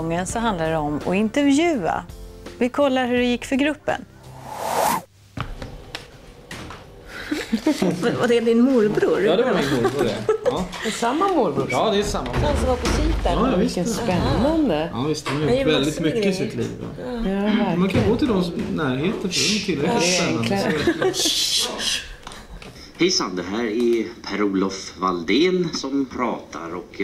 gången så handlar det om att intervjua. Vi kollar hur det gick för gruppen. Var det din morbror? Ja, det var min morbror det. Ja. Det är samma morbror? Ja, det är samma morbror. Han som var på sitan. Ja, visst. Vilken spännande. Ja, visst. De har gjort väldigt mycket i sitt liv. Ja. Man kan gå till deras närheter för de är tillräckligt spännande. Hejsan, det här är Per-Olof Valdén som pratar och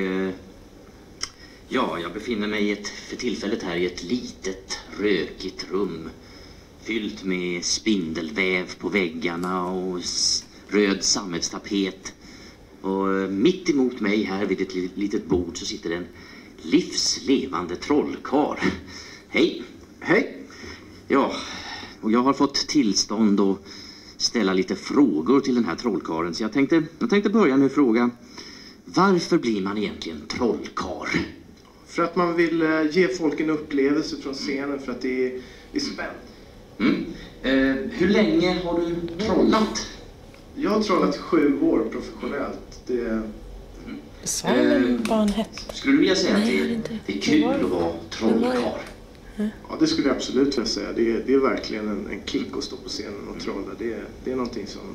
jag befinner mig för tillfället här i ett litet rökigt rum fyllt med spindelväv på väggarna och röd sammetstapet. Och mitt emot mig här vid ett litet bord så sitter en livslevande trollkarl. Hej, hej. Ja, och jag har fått tillstånd att ställa lite frågor till den här trollkarlen. Så jag tänkte börja med att fråga, varför blir man egentligen trollkarl? För att man vill ge folk en upplevelse från scenen, för att det är spänt. Hur länge har du trollat? Jag har trollat 7 år professionellt. Sa du vad han hette? Skulle du vilja säga att det är kul att vara trollkarl? Ja, det skulle jag absolut vilja säga. Det är verkligen en kick att stå på scenen och trolla. Det är någonting som...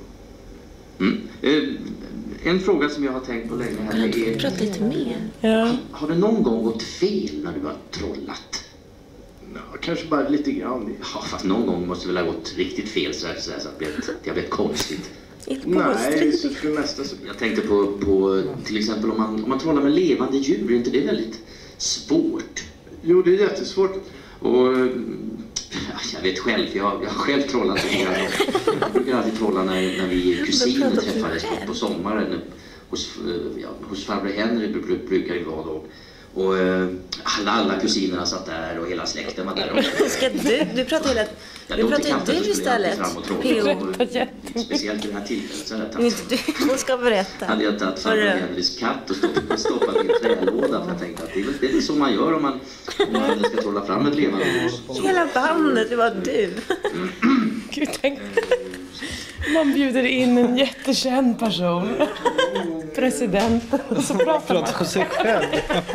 En fråga som jag har tänkt på länge här är... Prata lite mer. Ja. Har det någon gång gått fel när du har trollat? Ja, kanske bara lite grann. Ja, fast någon gång måste det väl ha gått riktigt fel så att det har blivit konstigt. Nej, så för det mesta så... Jag tänkte på till exempel om man trollar med levande djur, är inte det väldigt svårt? Jo, det är jättesvårt. Och jag vet själv, jag har själv trollat lite grann. Jag brukar alltid trolla när vi kusiner träffades på sommaren hos farbror Henry brukar det vara då. Och alla kusinerna satt där och hela släkten var där. Ska du pratar hela... Du pratar du istället. Speciellt i det här tillfället så är det du ska berätta. Hade jag tagit farbror Henrys katt och stoppat i en trälåda, för jag tänkte att det är så man gör om man ska trolla fram ett levande. Hela bandet, det var du. Gud, tänk. Man bjuder in en jättekänd person. Presidenten. Och så pratar man. Pratar sig själv.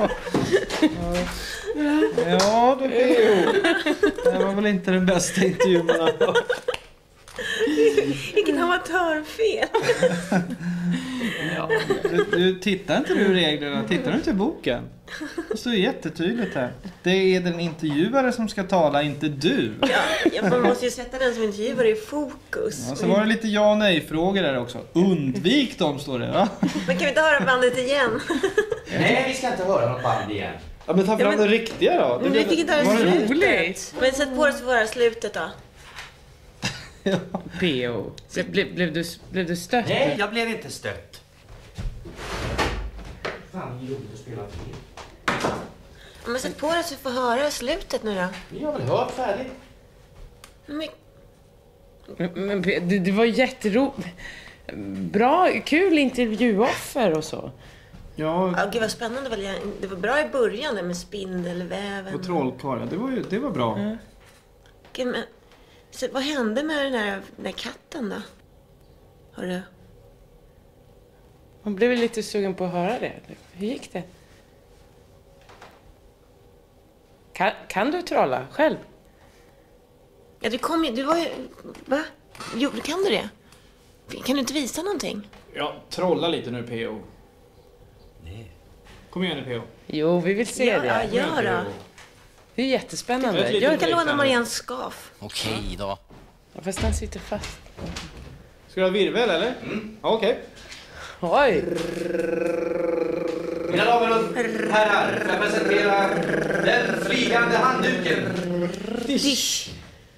Ja, det var väl inte den bästa intervjun man har hört. Vilken amatörfel. Ja, du tittar inte du reglerna, tittar du inte i boken? Det står jättetydligt här. Det är den intervjuare som ska tala, inte du. Ja, man måste ju sätta den som intervjuare i fokus. Ja, så var det lite ja- och nej-frågor där också. Undvik dem, står det. Va? Men kan vi inte höra bandet igen? Nej, vi ska inte höra något band igen. Ja, men ta fram det riktiga då. Men vi fick inte höra slutet. roligt. Men sätt på det så får vi höra slutet då. P.O. Blev du stött? Nej, jag blev inte stött. Fan, det är roligt att spela fel. Men sätt på det så vi får höra slutet nu då. Vi har väl hört färdigt. Men... Men det var jätteroligt. Bra, kul intervjuoffer och så. Ja, gud vad spännande. Det var bra i början där med spindelväven. och trollkarl, det var bra. Gud, men... Så vad hände med den där katten då? Har du... Man blev lite sugen på att höra det. Hur gick det? Kan du trolla själv? Ja, du var ju... Va? Jo, kan du det? Kan du inte visa någonting? Ja, trolla lite nu, P.O. Nej. Kom igen nu, P.O. Jo, vi vill se Ja, det. gör då. Det är jättespännande. Jag kan låna Marians skaf. Okej då. Ja, fast han sitter fast. Ska du ha virvel, eller? Ja, okej. Oj! Mina damer och herrar, får jag presentera den flygande handduken. Dish.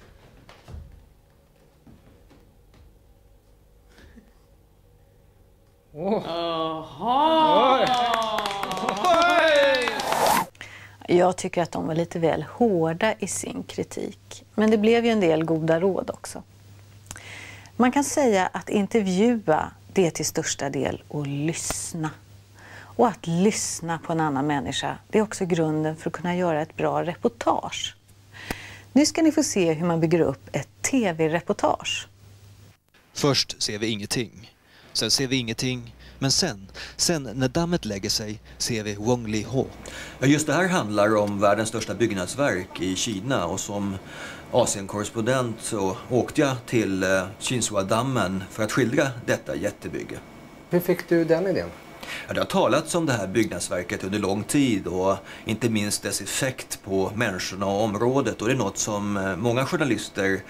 Jag tycker att de var lite väl hårda i sin kritik. Men det blev ju en del goda råd också. Man kan säga att intervjua, det är till största del att lyssna. Och att lyssna på en annan människa, det är också grunden för att kunna göra ett bra reportage. Nu ska ni få se hur man bygger upp ett tv-reportage. Först ser vi ingenting. Sen ser vi ingenting. Men sen när dammet lägger sig ser vi Wong Li Ho. Ja, just det här handlar om världens största byggnadsverk i Kina, och som Asienkorrespondent så åkte jag till Qinshuadammen för att skildra detta jättebygge. Hur fick du den idén? Ja, det har talats om det här byggnadsverket under lång tid, och inte minst dess effekt på människorna och området, och det är något som många journalister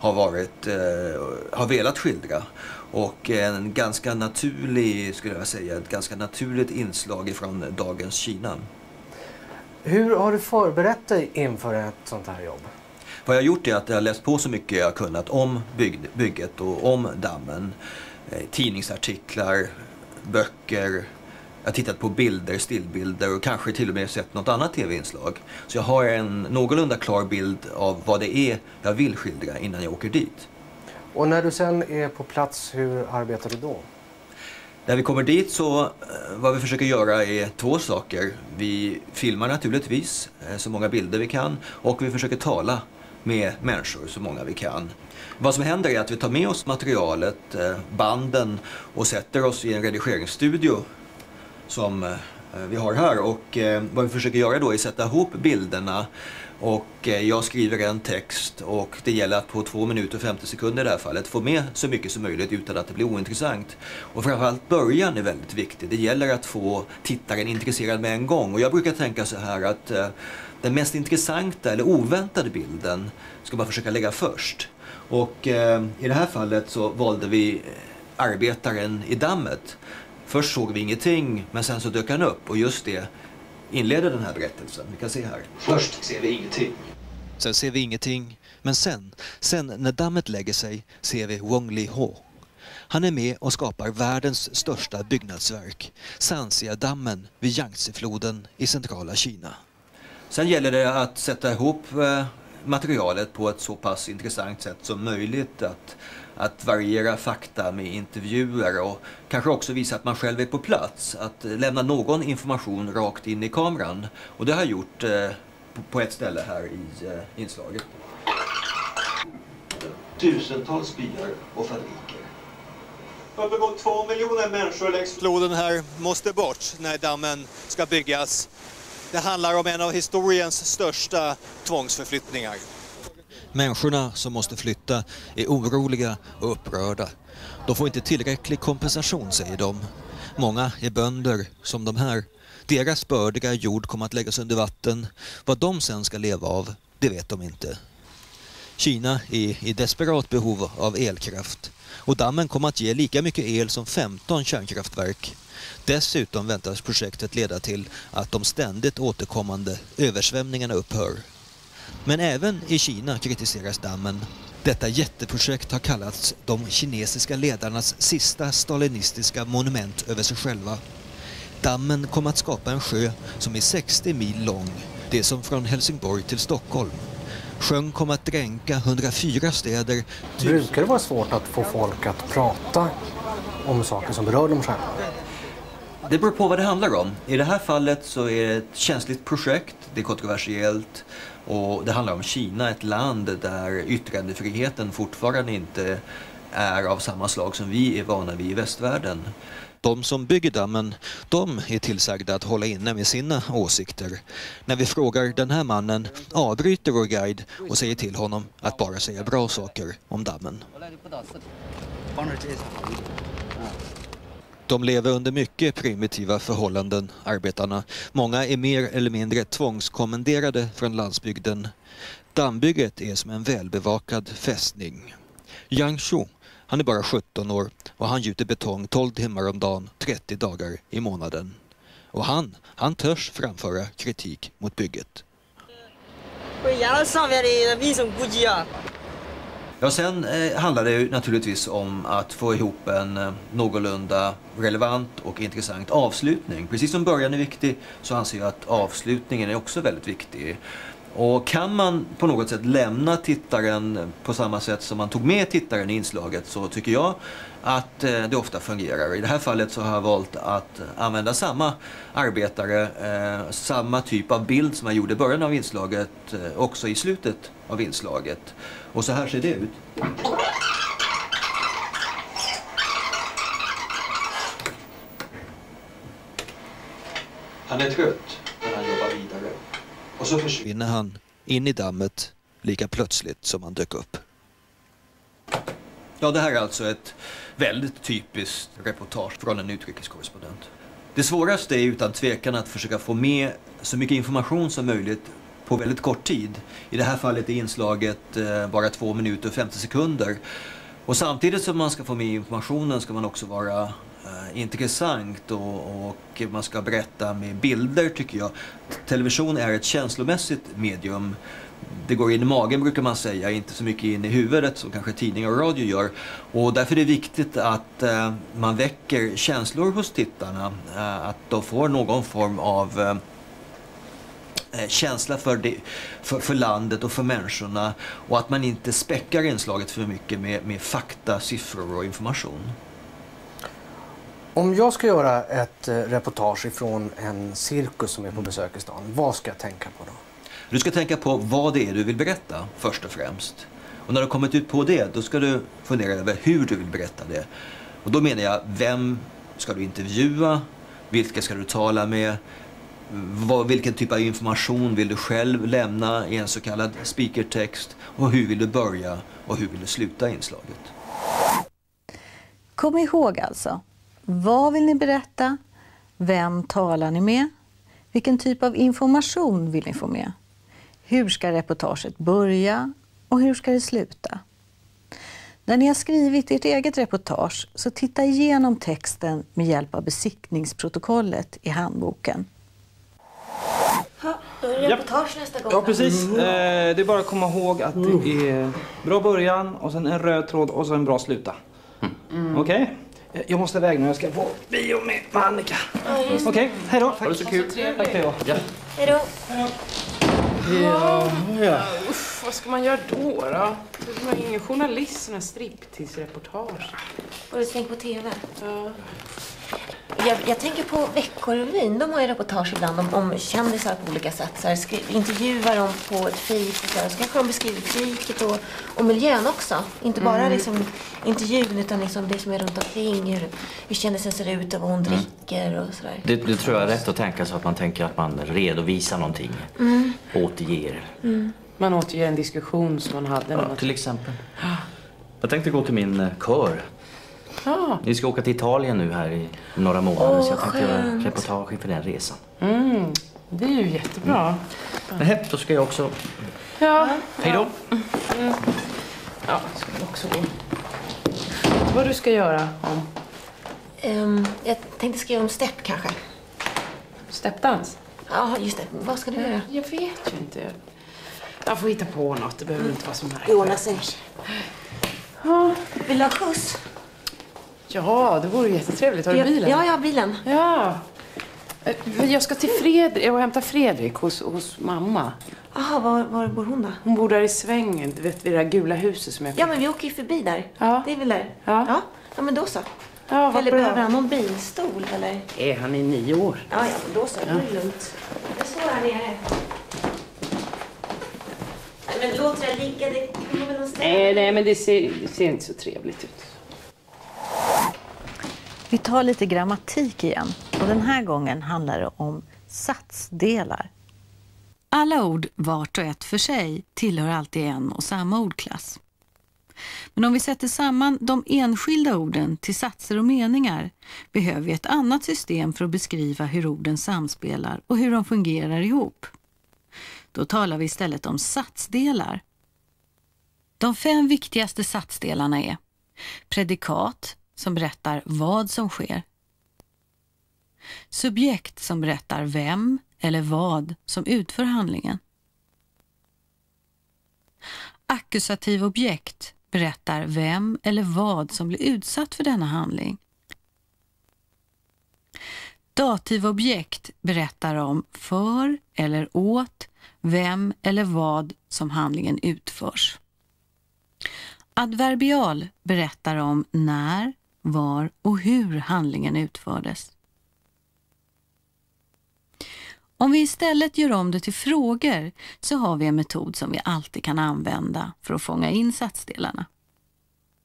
har velat skildra. Och en ganska naturlig, skulle jag säga, ett ganska naturligt inslag från dagens Kina. Hur har du förberett dig inför ett sånt här jobb? Vad jag har gjort är att jag har läst på så mycket jag har kunnat om bygget och om dammen. Tidningsartiklar, böcker, jag har tittat på bilder, stillbilder och kanske till och med sett något annat tv-inslag. Så jag har en någorlunda klar bild av vad det är jag vill skildra innan jag åker dit. Och när du sen är på plats, hur arbetar du då? När vi kommer dit så, vad vi försöker göra är 2 saker. Vi filmar naturligtvis så många bilder vi kan, och vi försöker tala med människor så många vi kan. Vad som händer är att vi tar med oss materialet, banden, och sätter oss i en redigeringsstudio som vi har här. Och vad vi försöker göra då är att sätta ihop bilderna, och jag skriver en text, och det gäller att på 2 minuter och 50 sekunder i det här fallet få med så mycket som möjligt utan att det blir ointressant. Och framförallt början är väldigt viktig. Det gäller att få tittaren intresserad med en gång, och jag brukar tänka så här att den mest intressanta eller oväntade bilden ska man försöka lägga först. Och i det här fallet så valde vi arbetaren i dammet. Först såg vi ingenting, men sen så dök han upp, och just det inleder den här berättelsen. Vi kan se här. Först ser vi ingenting. Sen ser vi ingenting, men sen när dammet lägger sig ser vi Wong Li Ho. Han är med och skapar världens största byggnadsverk, Sanxia-dammen vid Yangtze-floden i centrala Kina. Sen gäller det att sätta ihop materialet på ett så pass intressant sätt som möjligt, att variera fakta med intervjuer, och kanske också visa att man själv är på plats, att lämna någon information rakt in i kameran. Och det har jag gjort på ett ställe här i inslaget. Tusentals byar och fabriker. Uppemot 2 miljoner människor längs floden här måste bort när dammen ska byggas. Det handlar om en av historiens största tvångsförflyttningar. Människorna som måste flytta är oroliga och upprörda. De får inte tillräcklig kompensation, säger de. Många är bönder som de här. Deras bördiga jord kommer att läggas under vatten. Vad de sen ska leva av, det vet de inte. Kina är i desperat behov av elkraft. Och dammen kommer att ge lika mycket el som 15 kärnkraftverk. Dessutom väntas projektet leda till att de ständigt återkommande översvämningarna upphör. Men även i Kina kritiseras dammen. Detta jätteprojekt har kallats de kinesiska ledarnas sista stalinistiska monument över sig själva. Dammen kommer att skapa en sjö som är 60 mil lång, det är som från Helsingborg till Stockholm. Sjön kommer att dränka 104 städer. Brukar det vara svårt att få folk att prata om saker som berör dem själva? Det beror på vad det handlar om. I det här fallet så är det ett känsligt projekt, det är kontroversiellt, och det handlar om Kina, ett land där yttrandefriheten fortfarande inte är av samma slag som vi är vana vid i västvärlden. De som bygger dammen, de är tillsagda att hålla inne med sina åsikter. När vi frågar den här mannen avbryter vår guide och säger till honom att bara säga bra saker om dammen. De lever under mycket primitiva förhållanden, arbetarna. Många är mer eller mindre tvångskommenderade från landsbygden. Dammbygget är som en välbevakad fästning. Yang Shu, han är bara 17 år och han gjuter betong 12 timmar om dagen, 30 dagar i månaden. Och han törs framföra kritik mot bygget. Ja, sen handlar det ju naturligtvis om att få ihop en någorlunda relevant och intressant avslutning. Precis som början är viktig så anser jag att avslutningen är också väldigt viktig. Och kan man på något sätt lämna tittaren på samma sätt som man tog med tittaren i inslaget, så tycker jag att det ofta fungerar. I det här fallet så har jag valt att använda samma arbetare, samma typ av bild som jag gjorde i början av inslaget, också i slutet av inslaget. Och så här ser det ut. Han är trött, men han jobbar vidare. Och så försvinner han in i dammet lika plötsligt som han dök upp. Ja, det här är alltså ett väldigt typiskt reportage från en utrikeskorrespondent. Det svåraste är utan tvekan att försöka få med så mycket information som möjligt på väldigt kort tid. I det här fallet är inslaget bara 2 minuter och 50 sekunder. Och samtidigt som man ska få med informationen ska man också vara intressant och man ska berätta med bilder, tycker jag. Television är ett känslomässigt medium. Det går in i magen, brukar man säga, inte så mycket in i huvudet som kanske tidningar och radio gör. Och därför är det viktigt att man väcker känslor hos tittarna, att de får någon form av känsla för landet och för människorna, och att man inte späckar inslaget för mycket med fakta, siffror och information. Om jag ska göra ett reportage ifrån en cirkus som är på besök i stan, vad ska jag tänka på då? Du ska tänka på vad det är du vill berätta först och främst. Och när du har kommit ut på det, då ska du fundera över hur du vill berätta det. Och då menar jag, vem ska du intervjua? Vilka ska du tala med? Vilken typ av information vill du själv lämna i en så kallad speakertext? Och hur vill du börja och hur vill du sluta inslaget? Kom ihåg alltså, vad vill ni berätta? Vem talar ni med? Vilken typ av information vill ni få med? Hur ska reportaget börja och hur ska det sluta? När ni har skrivit ert eget reportage så titta igenom texten med hjälp av besiktningsprotokollet i handboken. Ja, då är det reportage nästa gång. Ja, precis. Det är bara att komma ihåg att det är bra början och sen en röd tråd och sen en bra sluta. Okej? Jag måste iväg nu, jag ska på bio med Annika. Okej, hej då. Ha det så kul. Tack för idag. Ja. Hej då. Ja. Uff, vad ska man göra då? Man är ingen journalist, sån här striptease-reportage. Har du tänkt på TV? Ja. Jag tänker på Veckorevyn. De har ju reportage ibland om kändisar på olika sätt. Så här, intervjuar dem på ett fik och så kanske de beskriver fiket och miljön också. Inte bara liksom intervjun utan liksom det som är runt omkring. Hur kändisen ser ut och vad hon dricker och sådär. Det tror jag är rätt att tänka så att man tänker att man redovisar någonting. Återger. Man återger en diskussion som man hade. Ja, till exempel. Jag tänkte gå till min kör. Ja. Vi ska åka till Italien nu här i några månader, så jag tänkte göra en reportage inför den resan. Det är ju jättebra. Nej, då ska jag också... Ja. Hej då. Ja, ska jag också gå. Vad du ska göra om? Jag tänkte skriva om stepp kanske. Steppdans? Ja, just det. Vad ska du göra? Jag vet ju inte. Jag får hitta på något. Det behöver inte vara så märkligt. Det ordnar sig. Ja. Vill du ha skjuts? Ja, det vore jättetrevligt. Har du bilen? Ja, jag har bilen. Ja. Jag ska till Fredrik och hämta Fredrik hos mamma. Jaha, var bor hon då? Hon bor där i Svängen, du vet, vid det där gula huset som jag... Ja, men vi åker ju förbi där. Ja. Det är väl där? Ja. Ja, men då så. Ja, vad eller bra. behöver han någon bilstol, eller? Han är 9 år. Ja, men då så. Det är lugnt. Jag står här nere. Nej, men låt det ligga. Det kommer väl någonstans. Nej, men det ser inte så trevligt ut. Vi tar lite grammatik igen, och den här gången handlar det om satsdelar. Alla ord vart och ett för sig tillhör alltid en och samma ordklass. Men om vi sätter samman de enskilda orden till satser och meningar behöver vi ett annat system för att beskriva hur orden samspelar och hur de fungerar ihop. Då talar vi istället om satsdelar. De 5 viktigaste satsdelarna är predikat, som berättar vad som sker. Subjekt, som berättar vem eller vad som utför handlingen. Ackusativ objekt berättar vem eller vad som blir utsatt för denna handling. Dativ objekt berättar om för eller åt vem eller vad som handlingen utförs. Adverbial berättar om när, var och hur handlingen utfördes. Om vi istället gör om det till frågor så har vi en metod som vi alltid kan använda för att fånga in satsdelarna.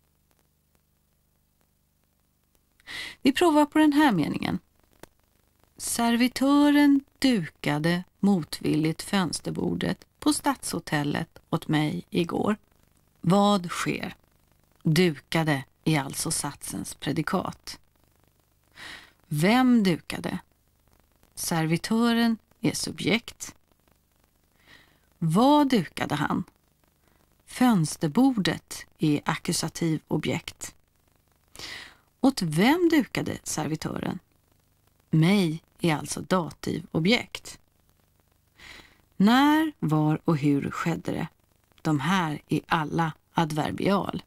Vi provar på den här meningen. Servitören dukade motvilligt fönsterbordet på Stadshotellet åt mig igår. Vad sker? Dukade är alltså satsens predikat. Vem dukade? Servitören är subjekt. Vad dukade han? Fönsterbordet är ackusativ objekt. Åt vem dukade servitören? Mig är alltså dativ objekt. När, var och hur skedde det? De här är alla adverbial.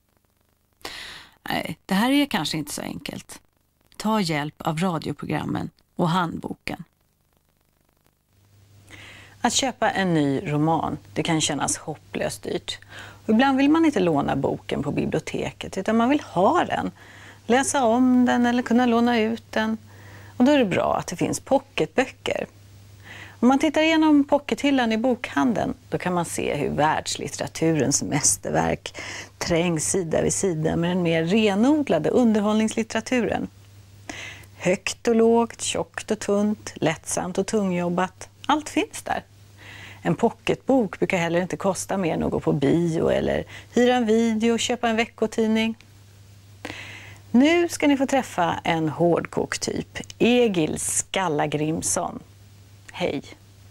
Nej, det här är kanske inte så enkelt. Ta hjälp av radioprogrammen och handboken. Att köpa en ny roman, det kan kännas hopplöst dyrt. Och ibland vill man inte låna boken på biblioteket utan man vill ha den. Läsa om den eller kunna låna ut den. Och då är det bra att det finns pocketböcker. Om man tittar igenom pockethyllan i bokhandeln då kan man se hur världslitteraturens mästerverk trängs sida vid sida med den mer renodlade underhållningslitteraturen. Högt och lågt, tjockt och tunt, lättsamt och tungjobbat. Allt finns där. En pocketbok brukar heller inte kosta mer än att gå på bio eller hyra en video och köpa en veckotidning. Nu ska ni få träffa en hårdkoktyp, Egil Skalla-Grimson. Hej!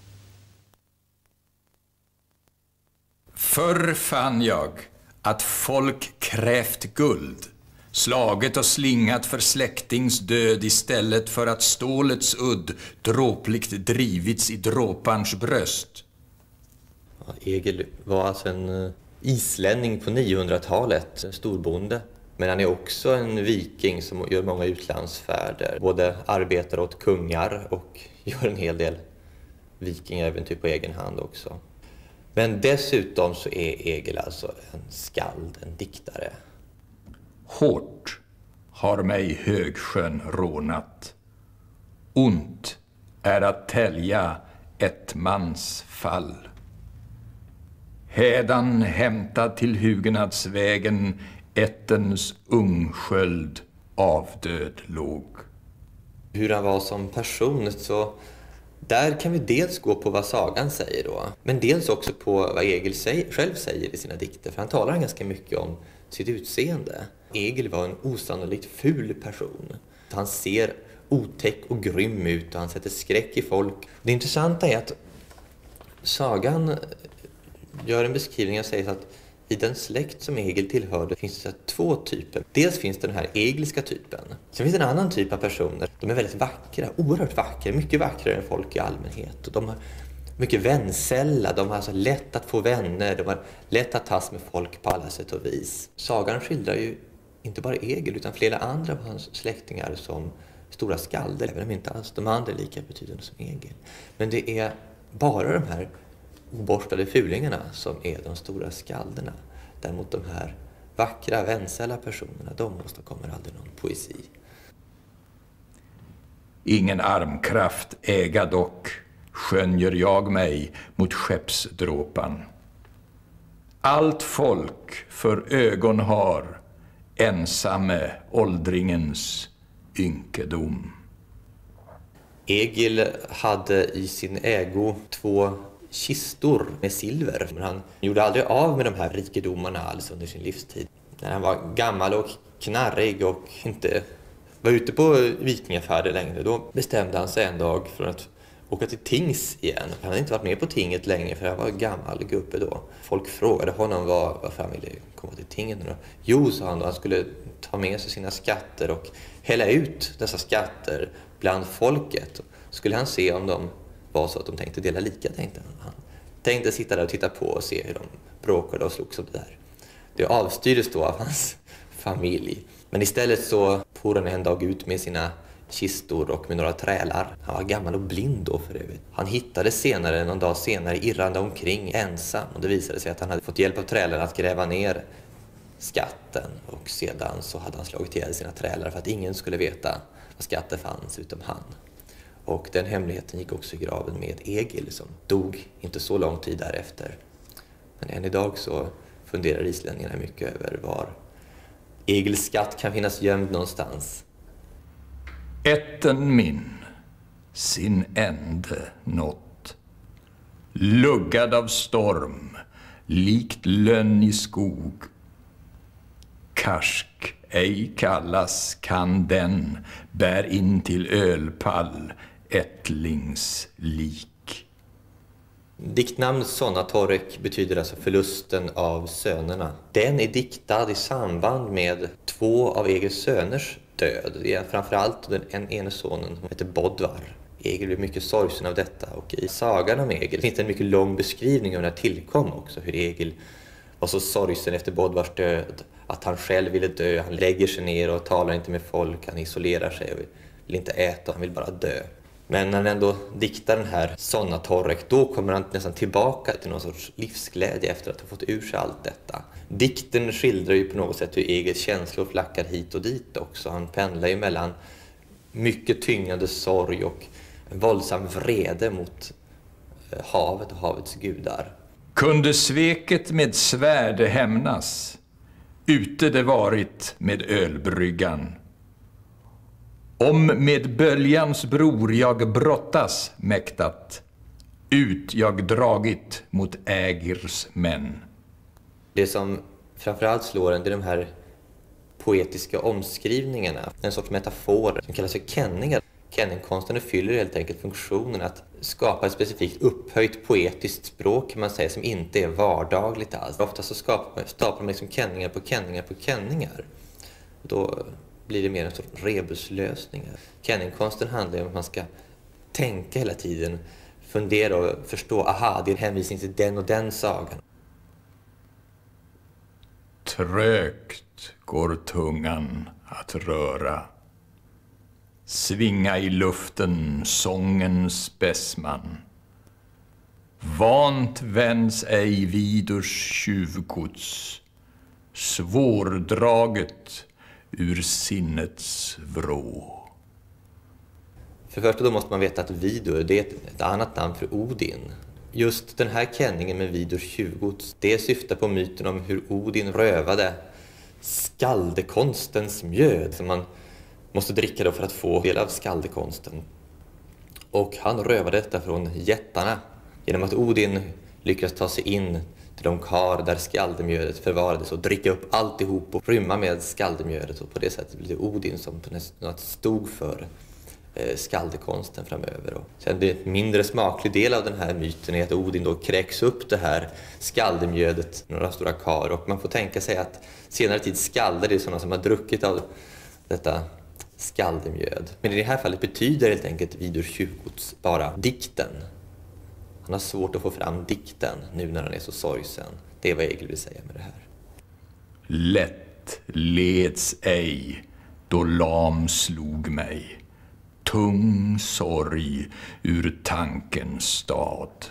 Förr fann jag att folk krävt guld, slaget och slingat för släktings död istället för att stålets udd dråpligt drivits i dråparns bröst. Ja, Egil var alltså en islänning på 900-talet, en storbonde. Men han är också en viking som gör många utlandsfärder. Både arbetar åt kungar och gör en hel del vikingaäventyr på egen hand också. Men dessutom så är Egil alltså en skald, en diktare. Hårt har mig Högsjön rånat. Ont är att tälja ett mans fall. Hädan hämtad till Hugenadsvägen ettens ungsköld avdöd låg. Hur han var som person, så där kan vi dels gå på vad sagan säger då, men dels också på vad Egil själv säger i sina dikter, för han talar ganska mycket om sitt utseende. Egil var en osannolikt ful person. Han ser otäck och grym ut och han sätter skräck i folk. Det intressanta är att sagan gör en beskrivning och säger att i den släkt som Egil tillhörde finns det två typer. Dels finns det den här egilska typen. Sen finns det en annan typ av personer. De är väldigt vackra, oerhört vackra, mycket vackrare än folk i allmänhet. Och de har mycket vänsälla, de har alltså lätt att få vänner, de har lätt att tas med folk på alla sätt och vis. Sagan skildrar ju inte bara Egil utan flera andra av hans släktingar som stora skalder, även om inte alls de andra är lika betydande som Egil. Men det är bara de här oborstade fulingarna som är de stora skalderna. Däremot de här vackra, vänsälla personerna, de åstadkommer aldrig någon poesi. Ingen armkraft äga dock, skönjer jag mig mot skeppsdråpan. Allt folk för ögon har, ensamme åldringens ynkedom. Egil hade i sin ägo 2 kistor med silver. Men han gjorde aldrig av med de här rikedomarna alls under sin livstid. När han var gammal och knarrig och inte var ute på vikingafärder längre, då bestämde han sig en dag för att åka till tings igen. Han hade inte varit med på tinget länge för han var gammal gubbe då. Folk frågade honom varför han ville komma till tinget. Jo, sa han då, han skulle ta med sig sina skatter och hälla ut dessa skatter bland folket. Skulle han se om de var så att de tänkte dela lika, tänkte han. Han tänkte sitta där och titta på och se hur de bråkade och slogs om det där. Det avstyrdes då av hans familj. Men istället så for han en dag ut med sina kistor och med några trälar. Han var gammal och blind då för övrigt. Han hittade senare, någon dag senare, irrande omkring ensam. Och det visade sig att han hade fått hjälp av trälarna att gräva ner skatten. Och sedan så hade han slagit ihjäl sina trälar för att ingen skulle veta vad skatten fanns utom han. Och den hemligheten gick också i graven med Egil som dog inte så lång tid därefter. Men än idag så funderar islänningarna mycket över var Egils skatt kan finnas gömd någonstans. Ätten min, sin ände nått. Luggad av storm, likt lönn i skog. Karsk ej kallas kan den, bär in till ölpall ättlings lik. Diktnamnet Sonnatorek betyder alltså förlusten av sönerna. Den är diktad i samband med 2 av Egils söners död. Det är framförallt den ene sonen som heter Bodvar. Egil blev mycket sorgsen av detta, och i sagan om Egil finns det en mycket lång beskrivning av när det tillkom också. Hur Egil var så sorgsen efter Bodvars död att han själv ville dö. Han lägger sig ner och talar inte med folk, han isolerar sig och vill inte äta, han vill bara dö. Men när han ändå diktar den här Sonnatorek, då kommer han nästan tillbaka till någon sorts livsglädje efter att ha fått ur sig allt detta. Dikten skildrar ju på något sätt hur Egils känslor flackar hit och dit också. Han pendlar ju mellan mycket tyngande sorg och en våldsam vrede mot havet och havets gudar. Kunde sveket med svärde hämnas, ute det varit med ölbryggan. Om med böljans bror jag brottas mäktat, ut jag dragit mot Ägirs män. Det som framförallt slår en, det är de här poetiska omskrivningarna. En sorts metafor som kallas för kenningar. Kenningkonsten fyller helt enkelt funktionen att skapa ett specifikt upphöjt poetiskt språk, kan man säga, som inte är vardagligt alls. Ofta så staplar man liksom kenningar på kenningar på kenningar. Då blir det mer en sorts rebuslösningar. Kenningkonsten handlar om att man ska tänka hela tiden, fundera och förstå, aha, det är en hänvisning till den och den sagan. Trögt går tungan att röra, svinga i luften sångens bäsman. Vant vänds ej Vidurs tjuvgods, svårdraget ur sinnets vrå. För först då måste man veta att Vidur, det är ett annat namn för Odin. Just den här kenningen med Vidurs tjuvgods, det syftar på myten om hur Odin rövade skaldekonstens mjöd som man måste dricka då för att få del av skaldekonsten. Och han rövade detta från jättarna genom att Odin lyckades ta sig in till de kar där skaldemjödet förvarades och dricka upp alltihop och rymma med skaldemjödet, och på det sättet blev det Odin som stod för skaldekonsten framöver. Och sen det mindre smaklig del av den här myten är att Odin då kräks upp det här skaldemjödet, några stora kar, och man får tänka sig att senare tid skaldar är sådana som har druckit av detta skaldemjöd. Men i det här fallet betyder helt enkelt Vidurs tjuvgods bara dikten. Han har svårt att få fram dikten nu när han är så sorgsen. Det är vad Egil vill säga med det här. Lätt leds ej då lam slog mig, tung sorg ur tankens stad.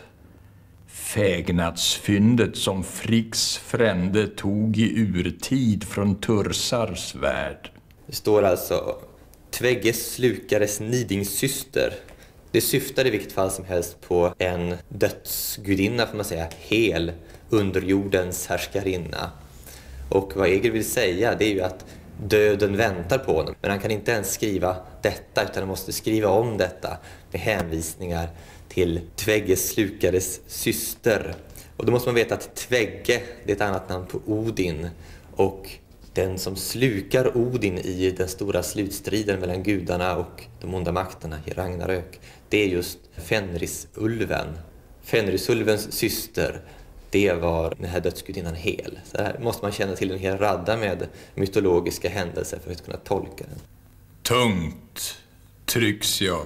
Fägnadsfyndet som Fricks frände tog i urtid från Tursars värld. Det står alltså Tvägges slukares nidingssyster. Det syftar i vilket fall som helst på en dödsgudinna, får man säga, hel underjordens härskarinna. Och vad Egil vill säga, det är ju att döden väntar på honom. Men han kan inte ens skriva detta, utan han måste skriva om detta med hänvisningar till Tvägges slukares syster. Och då måste man veta att Tvägge, det är ett annat namn på Odin. Och den som slukar Odin i den stora slutstriden mellan gudarna och de onda makterna i Ragnarök, det är just Fenrisulven. Fenrisulvens syster, det var den här dödsgudinnan Hel. Så här måste man känna till en hel radda med mytologiska händelser för att kunna tolka den. Tungt trycks jag.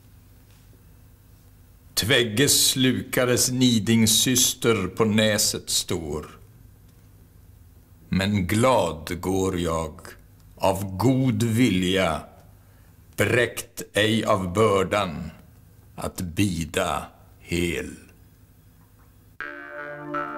Tvägges slukades nidingssyster på näset står. Men glad går jag av god vilja, bräckt ej av bördan att bida hel.